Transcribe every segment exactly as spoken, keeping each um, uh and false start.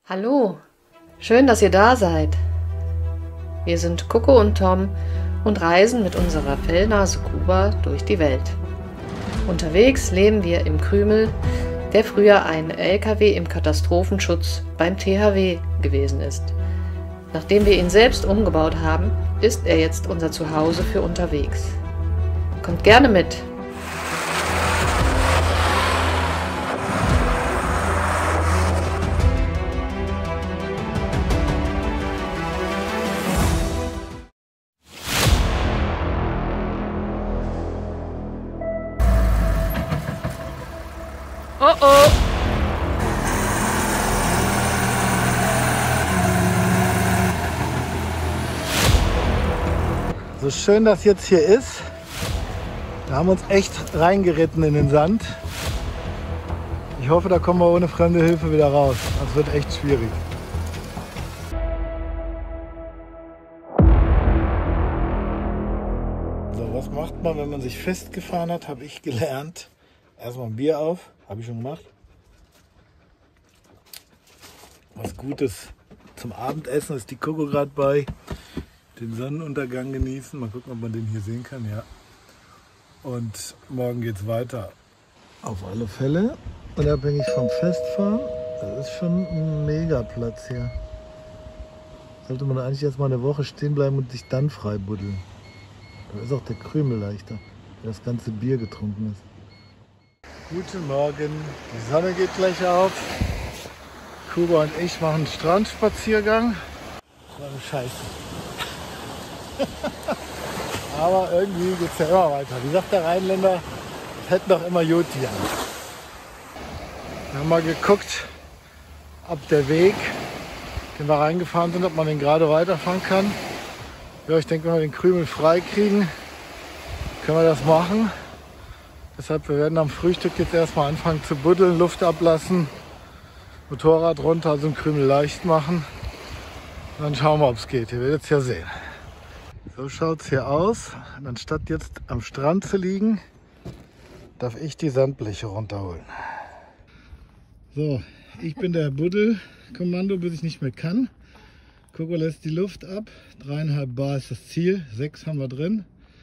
Hallo, schön, dass ihr da seid. Wir sind Coco und Tom und reisen mit unserer Fellnase Kuba durch die Welt. Unterwegs leben wir im Krümel, der früher ein L K W im Katastrophenschutz beim T H W gewesen ist. Nachdem wir ihn selbst umgebaut haben, ist er jetzt unser Zuhause für unterwegs. Kommt gerne mit! Oh oh! So schön das jetzt hier ist, wir haben uns echt reingeritten in den Sand. Ich hoffe, da kommen wir ohne fremde Hilfe wieder raus. Das wird echt schwierig. So, was macht man, wenn man sich festgefahren hat, habe ich gelernt. Erstmal ein Bier auf, habe ich schon gemacht. Was Gutes zum Abendessen ist die Coco gerade bei. Den Sonnenuntergang genießen. Mal gucken, ob man den hier sehen kann. Ja. Und morgen geht es weiter. Auf alle Fälle, unabhängig vom Festfahren, das ist schon ein Megaplatz hier. Sollte man eigentlich erst mal eine Woche stehen bleiben und sich dann frei buddeln. Da ist auch der Krümel leichter, der das ganze Bier getrunken ist. Guten Morgen, die Sonne geht gleich auf. Kuba und ich machen einen Strandspaziergang. Das war eine Scheiße. Aber irgendwie geht es ja immer weiter. Wie sagt der Rheinländer, es hätten doch immer gut hier. Wir haben mal geguckt, ob der Weg, den wir reingefahren sind, ob man den gerade weiterfahren kann. Ja, ich denke, wenn wir den Krümel frei kriegen, können wir das machen. Deshalb, wir werden am Frühstück jetzt erstmal anfangen zu buddeln, Luft ablassen, Motorrad runter, also den Krümel leicht machen. Und dann schauen wir, ob es geht. Ihr werdet es ja sehen. So schaut es hier aus. Und anstatt jetzt am Strand zu liegen, darf ich die Sandbleche runterholen. So, ich bin der Buddelkommando, bis ich nicht mehr kann. Coco lässt die Luft ab. Dreieinhalb Bar ist das Ziel. Sechs haben wir drin.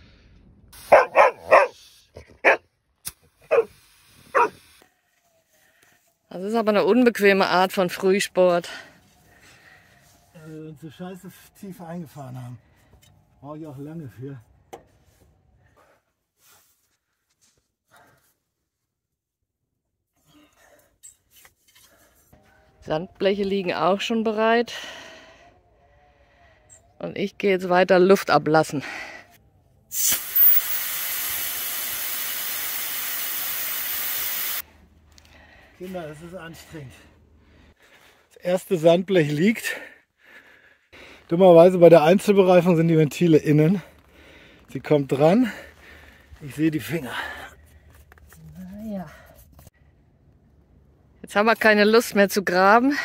Das ist aber eine unbequeme Art von Frühsport. Wenn wir uns so scheiße tief eingefahren haben. Brauche ich auch lange für. Sandbleche liegen auch schon bereit. Und ich gehe jetzt weiter Luft ablassen. Kinder, das ist anstrengend. Das erste Sandblech liegt. Dummerweise bei der Einzelbereifung sind die Ventile innen. Sie kommt dran. Ich sehe die Finger. Ja. Jetzt haben wir keine Lust mehr zu graben.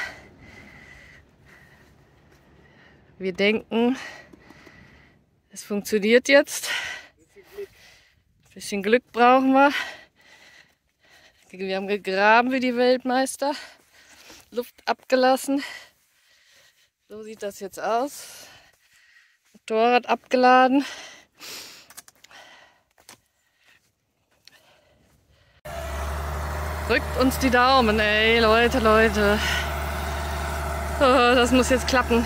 Wir denken, es funktioniert jetzt. Ein bisschen Glück brauchen wir. Wir haben gegraben wie die Weltmeister. Luft abgelassen. So sieht das jetzt aus. Motorrad abgeladen. Drückt uns die Daumen, ey, Leute, Leute. Oh, das muss jetzt klappen.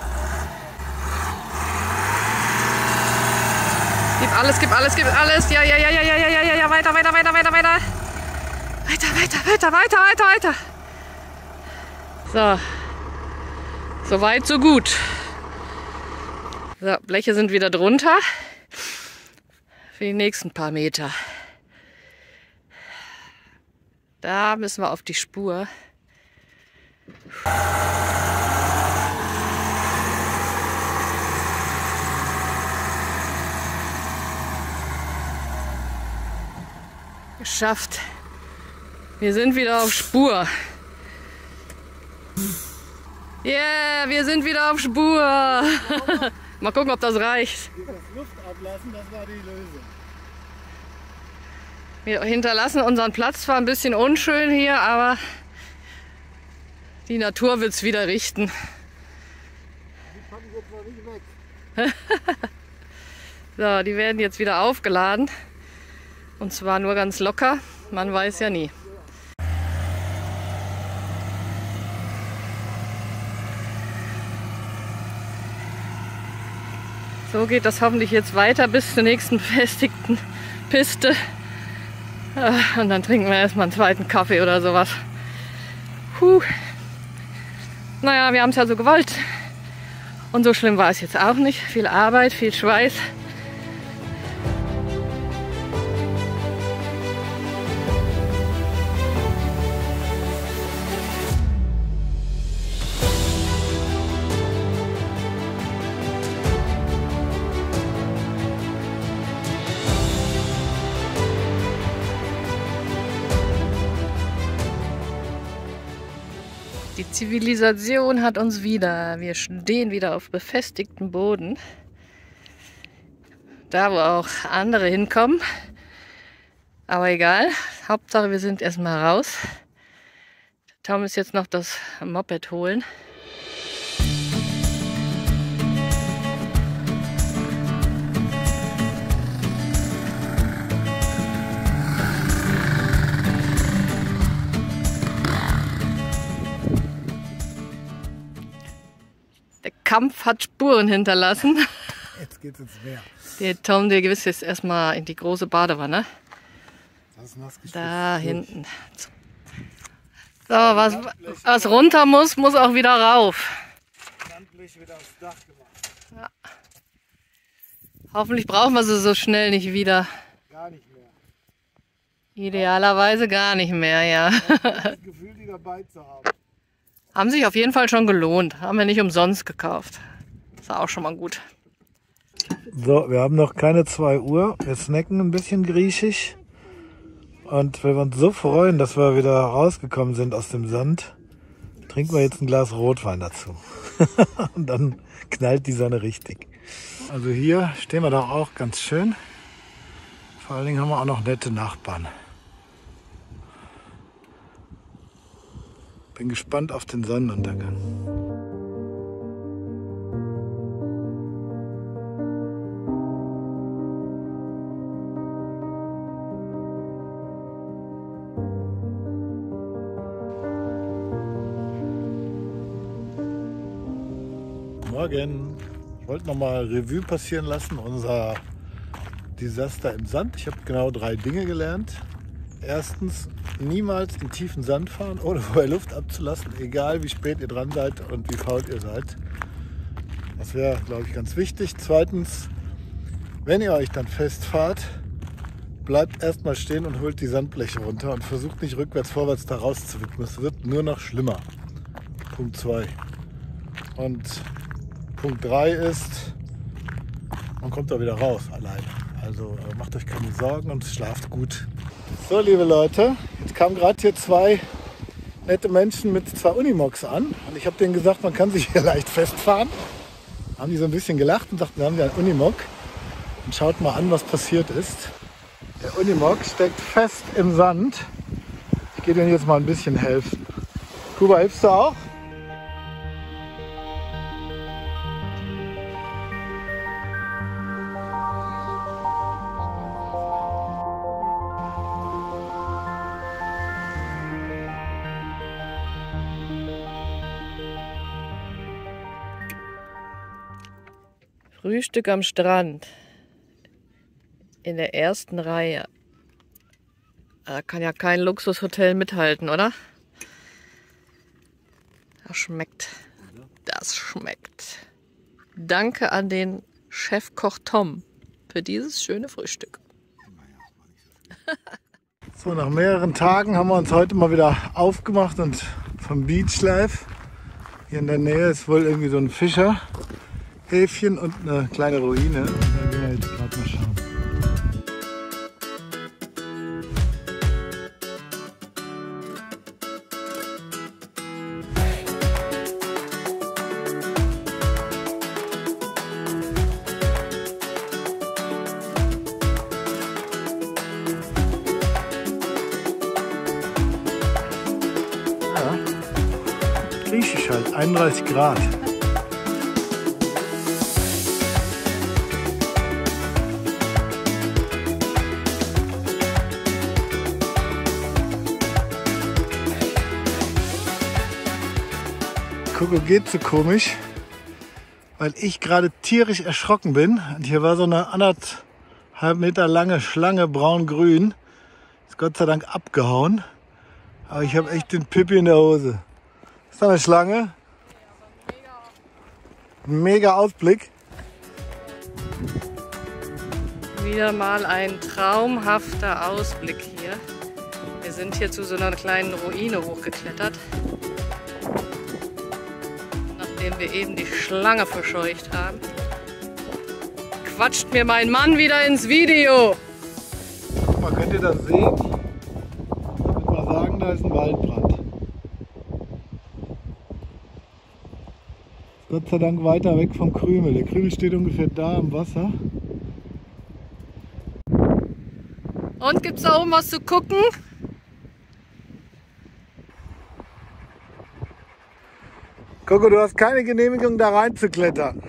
Gib alles, gib alles, gib alles. Ja, ja, ja, ja, ja, ja, ja, ja, weiter, weiter, weiter, weiter, weiter. Weiter, weiter, weiter, weiter, weiter, weiter. So. So weit, so gut. So, Bleche sind wieder drunter. Für die nächsten paar Meter. Da müssen wir auf die Spur. Geschafft. Wir sind wieder auf Spur. Yeah, wir sind wieder auf Spur. Mal gucken, ob das reicht. Das Luft ablassen, das war die Lösung. Wir hinterlassen unseren Platz zwar ein bisschen unschön hier, aber Die Natur wird es wieder richten. Die kann ich jetzt noch nicht weg. So, die werden jetzt wieder aufgeladen. Und zwar nur ganz locker. Man weiß ja nie. So geht das hoffentlich jetzt weiter bis zur nächsten befestigten Piste. Und dann trinken wir erstmal einen zweiten Kaffee oder sowas. Puh. Naja, wir haben es ja so gewollt. Und so schlimm war es jetzt auch nicht. Viel Arbeit, viel Schweiß. Die Zivilisation hat uns wieder. Wir stehen wieder auf befestigtem Boden. Da, wo auch andere hinkommen. Aber egal. Hauptsache, wir sind erstmal raus. Tom ist jetzt noch das Moped holen. Der Kampf hat Spuren hinterlassen. Jetzt geht's ins Meer. Der Tom, der gewiss jetzt erstmal in die große Badewanne. Das ist nass gespritzt. Da hinten. So, was, was runter muss, muss auch wieder rauf. Landblech wieder aufs Dach gemacht. Ja. Hoffentlich brauchen wir sie so schnell nicht wieder. Gar nicht mehr. Idealerweise gar nicht mehr, ja. Das Gefühl, die dabei zu haben. Haben sich auf jeden Fall schon gelohnt. Haben wir nicht umsonst gekauft. Ist auch schon mal gut. So, wir haben noch keine zwei Uhr. Wir snacken ein bisschen griechisch. Und wenn wir uns so freuen, dass wir wieder rausgekommen sind aus dem Sand, trinken wir jetzt ein Glas Rotwein dazu. Und dann knallt die Sonne richtig. Also hier stehen wir doch auch ganz schön. Vor allen Dingen haben wir auch noch nette Nachbarn. Bin gespannt auf den Sonnenuntergang. Morgen. Ich wollte noch mal Revue passieren lassen, unser Desaster im Sand. Ich habe genau drei Dinge gelernt. Erstens, niemals in tiefen Sand fahren, ohne vorher Luft abzulassen, egal wie spät ihr dran seid und wie faul ihr seid. Das wäre, glaube ich, ganz wichtig. Zweitens, wenn ihr euch dann festfahrt, bleibt erstmal stehen und holt die Sandbleche runter und versucht nicht rückwärts, vorwärts da rauszuwippen. Es wird nur noch schlimmer. Punkt zwei. Und Punkt drei ist, man kommt da wieder raus alleine. Also macht euch keine Sorgen und schlaft gut. So, liebe Leute, jetzt kamen gerade hier zwei nette Menschen mit zwei Unimogs an. Und ich habe denen gesagt, man kann sich hier leicht festfahren. Haben die so ein bisschen gelacht und sagten, wir haben ja einen Unimog. Und schaut mal an, was passiert ist. Der Unimog steckt fest im Sand. Ich gehe denen jetzt mal ein bisschen helfen. Kuba, hilfst du auch? Frühstück am Strand. In der ersten Reihe. Da kann ja kein Luxushotel mithalten, oder? Das schmeckt. Das schmeckt. Danke an den Chefkoch Tom für dieses schöne Frühstück. So, nach mehreren Tagen haben wir uns heute mal wieder aufgemacht und vom Beach Life. Hier in der Nähe ist wohl irgendwie so ein Fischerhäfchen und eine kleine Ruine. Da gehen wir jetzt gerade mal schauen. einunddreißig Grad. Coco geht so komisch, weil ich gerade tierisch erschrocken bin. Und hier war so eine anderthalb Meter lange Schlange, braun-grün. Ist Gott sei Dank abgehauen. Aber ich habe echt den Pippi in der Hose. Ist da eine Schlange? Ein mega Ausblick. Wieder mal ein traumhafter Ausblick hier. Wir sind hier zu so einer kleinen Ruine hochgeklettert. Nachdem wir eben die Schlange verscheucht haben, quatscht mir mein Mann wieder ins Video. Guck mal, könnt ihr das sehen? Ich würde mal sagen, da ist ein Waldbrand. Gott sei Dank weiter weg vom Krümel. Der Krümel steht ungefähr da am Wasser. Und gibt's da oben was zu gucken? Coco, du hast keine Genehmigung, da rein zu klettern.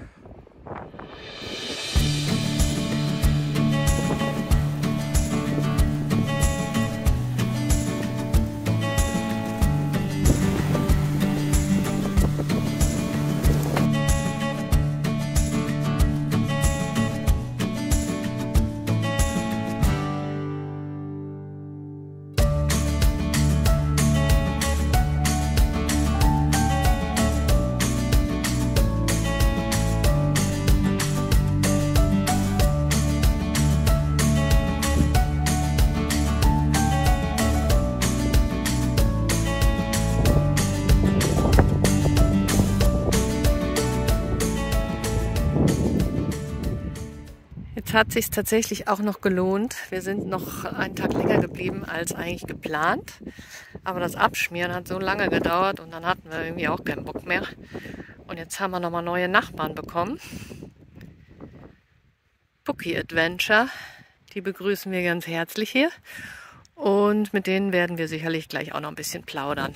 Jetzt hat es sich tatsächlich auch noch gelohnt. Wir sind noch einen Tag länger geblieben als eigentlich geplant. Aber das Abschmieren hat so lange gedauert und dann hatten wir irgendwie auch keinen Bock mehr. Und jetzt haben wir nochmal neue Nachbarn bekommen. Pucki Adventure, die begrüßen wir ganz herzlich hier. Und mit denen werden wir sicherlich gleich auch noch ein bisschen plaudern.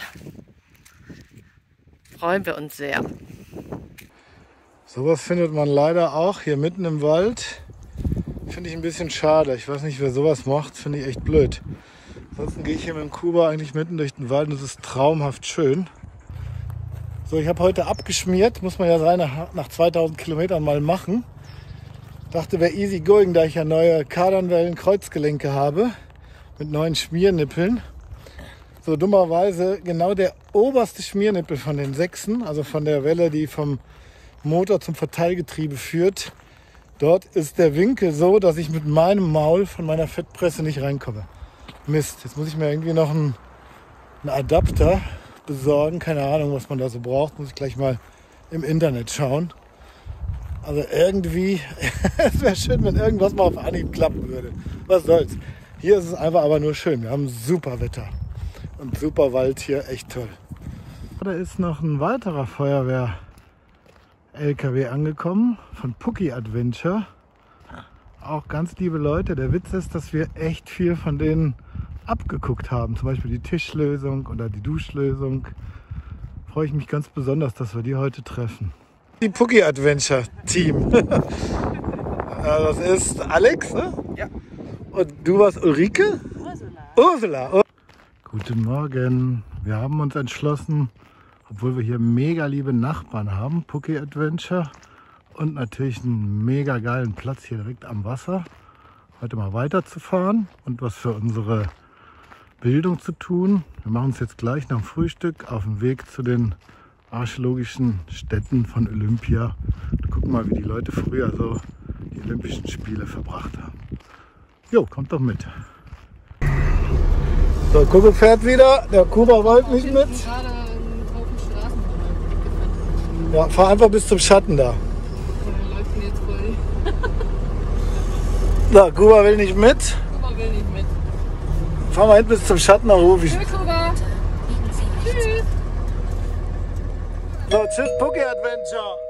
Freuen wir uns sehr. Sowas findet man leider auch hier mitten im Wald. Finde ich ein bisschen schade. Ich weiß nicht, wer sowas macht. Finde ich echt blöd. Ansonsten gehe ich hier mit dem Kuba eigentlich mitten durch den Wald und es ist traumhaft schön. So, ich habe heute abgeschmiert. Muss man ja sein, nach, nach zweitausend Kilometern mal machen. Dachte, wäre easy going, da ich ja neue Kardanwellen-Kreuzgelenke habe. Mit neuen Schmiernippeln. So dummerweise genau der oberste Schmiernippel von den sechsen, also von der Welle, die vom Motor zum Verteilgetriebe führt. Dort ist der Winkel so, dass ich mit meinem Maul von meiner Fettpresse nicht reinkomme. Mist, jetzt muss ich mir irgendwie noch einen, einen Adapter besorgen. Keine Ahnung, was man da so braucht. Muss ich gleich mal im Internet schauen. Also irgendwie, es wäre schön, wenn irgendwas mal auf Anhieb klappen würde. Was soll's. Hier ist es einfach aber nur schön. Wir haben super Wetter und super Wald hier. Echt toll. Da ist noch ein weiterer Feuerwehr L K W angekommen von Pucki Adventure. Auch ganz liebe Leute. Der Witz ist, dass wir echt viel von denen abgeguckt haben. Zum Beispiel die Tischlösung oder die Duschlösung. Freue ich mich ganz besonders, dass wir die heute treffen. Die Pucki Adventure Team. Das ist Alex, ne? Ja. Und du warst Ulrike? Ursula. Ursula. Oh. Guten Morgen. Wir haben uns entschlossen, obwohl wir hier mega liebe Nachbarn haben, Pucki Adventure und natürlich einen mega geilen Platz hier direkt am Wasser, heute mal weiterzufahren und was für unsere Bildung zu tun. Wir machen uns jetzt gleich nach dem Frühstück auf den Weg zu den archäologischen Stätten von Olympia. Und gucken mal, wie die Leute früher so die Olympischen Spiele verbracht haben. Jo, kommt doch mit. So, Coco fährt wieder, der Kuba wollte nicht mit. Ja, fahr einfach bis zum Schatten da. So, Kuba will nicht mit. Kuba will nicht mit. Fahr mal hin bis zum Schatten, dann rufe ich. Tschüss, Kuba. Tschüss. So, tschüss, Pucki Adventure.